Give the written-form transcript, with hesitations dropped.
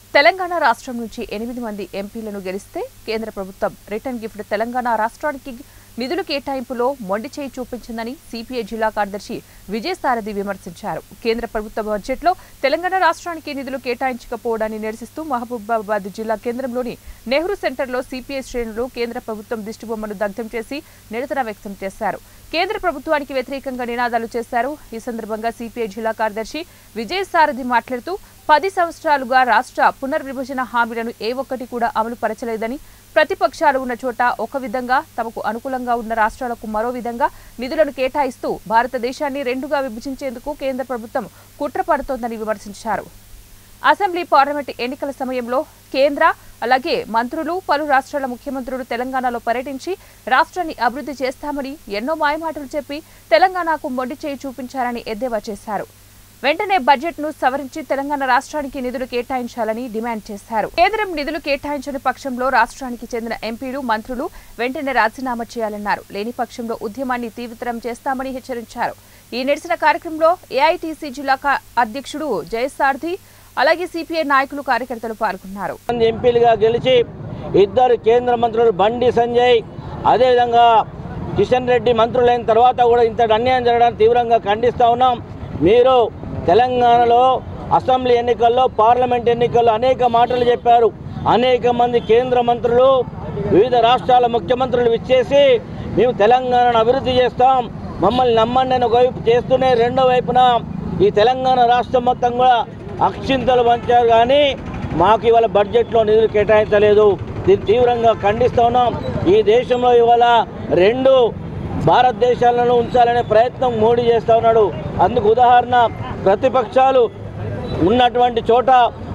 తెలంగాణ రాష్ట్రం నుంచి 8 మంది ఎంపీలను గెలిస్తే కేంద్ర ప్రభుత్వం రిటర్న్ గిఫ్ట్ తెలంగాణ రాష్ట్రానికి నిధుల కేటాయింపులో మొండి చేయి చూపించిందని సిపిఐ జిల్లా కార్యదర్శి విజయసారథి విమర్శించారు. కేంద్ర ప్రభుత్వ బడ్జెట్లో తెలంగాణ రాష్ట్రానికి నిధులు కేటాయించకపోవడాన్ని నిరసిస్తూ మహబూబాబాద్ జిల్లా కేంద్రంలోని నెహ్రూ సెంటర్లో సిపిఐ శ్రేణులు కేంద్ర ప్రభుత్వం దిష్టిబొమ్మను దగ్ధం చేసి నిరసన వ్యక్తం చేశారు. కేంద్ర ప్రభుత్వానికి వ్యతిరేకంగా నినాదాలు చేశారు. ఈ సందర్భంగా సిపిఐ జిల్లా కార్యదర్శి విజయసారథి మాట్లాడుతూ 10 సంవత్సరాలుగా రాష్ట్ర పునర్విభజన హామీలను ఏ ఒక్కటి కూడా అమలు పరచలేదని, ప్రతిపక్షాలు ఉన్న చోట ఒక విధంగా, తమకు అనుకూలంగా ఉన్న రాష్ట్రాలకు మరో విధంగా నిధులను కేటాయిస్తూ భారతదేశాన్ని రెండుగా విభజించేందుకు కేంద్ర ప్రభుత్వం కుట్ర పడుతోందని విమర్శించారు. అసెంబ్లీ పార్లమెంట్ ఎన్నికల సమయంలో కేంద్ర అలాగే మంత్రులు పలు రాష్ట్రాల ముఖ్యమంత్రులు తెలంగాణలో పర్యటించి రాష్ట్రాన్ని అభివృద్ధి చేస్తామని ఎన్నో మాయమాటలు చెప్పి తెలంగాణకు మొండి చేయి చూపించారని ఎద్దేవా చేశారు. వెంటనే బడ్జెట్ను సవరించి తెలంగాణ రాష్ట్రానికి నిధులు కేటాయించాలని డిమాండ్ చేశారు. కేంద్రం నిధులు కేటాయించని పక్షంలో రాష్ట్రానికి చెందిన ఎంపీలు, మంత్రులు వెంటనే రాజీనామా చేయాలన్నారు. లేని పక్షంలో ఉద్యమాన్ని తీవ్రతరం చేస్తామని హెచ్చరించారు. ఈ నిరసన కార్యక్రమంలో ఏఐటీసీ జిల్లా అధ్యక్షుడు జయసారథి అలాగే సిపిఐ నాయకులు, కార్యకర్తలు పాల్గొన్నారు. ఎంపీలుగా గెలిచి 2 కేంద్ర మంత్రులు బండి సంజయ్, అదేవిధంగా కిషన్ రెడ్డి మంత్రులైన తర్వాత కూడా ఇంతటి అన్యాయం జరగడానికి తీవ్రంగా ఖండిస్తూ ఉన్నాం. మీరు తెలంగాణలో అసెంబ్లీ ఎన్నికల్లో, పార్లమెంట్ ఎన్నికల్లో అనేక మాటలు చెప్పారు. అనేక మంది కేంద్ర మంత్రులు, వివిధ రాష్ట్రాల ముఖ్యమంత్రులు ఇచ్చేసి మేము తెలంగాణను అభివృద్ధి చేస్తాం, మమ్మల్ని నమ్మండి అని ఒకవైపు చేస్తూనే రెండో వైపున ఈ తెలంగాణ రాష్ట్రం మొత్తం కూడా అక్షింతలు పంచారు. కానీ మాకు ఇవాళ బడ్జెట్లో నిధులు కేటాయించలేదు. దీన్ని తీవ్రంగా ఖండిస్తూ ఉన్నాం. ఈ దేశంలో ఇవాళ 2 భారతదేశాలను ఉంచాలనే ప్రయత్నం మోడీ చేస్తూ ఉన్నాడు. అందుకు ఉదాహరణ ప్రతిపక్షాలు ఉన్నటువంటి చోట